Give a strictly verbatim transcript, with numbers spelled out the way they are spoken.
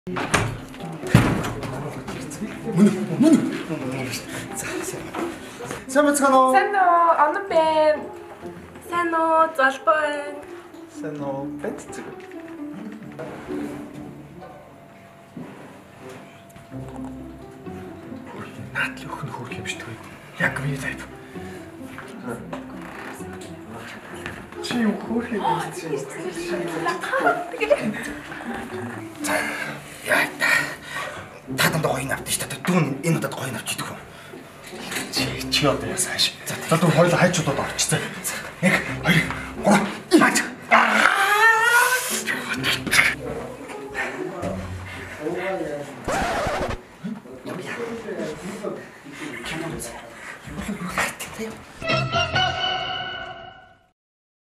Мөн мөн. За сайн. Сайн бацгаана уу? Сайн уу? Онон байна. Сайн уу? Залбаа байна. Сайн уу? Бэнцэг. Наадлын өхөн хөөрх юм шүү дээ. Яг миний тайп. Чи юу хөөрх юм бэ? За яа та. Татанд гоё навд шүү дээ. Дүүн энэ удаад гоё навч идэх үү? Чи чи одоо яасан ш. За одоо хоёул хайчуудад орчихсан. Нэг хоёр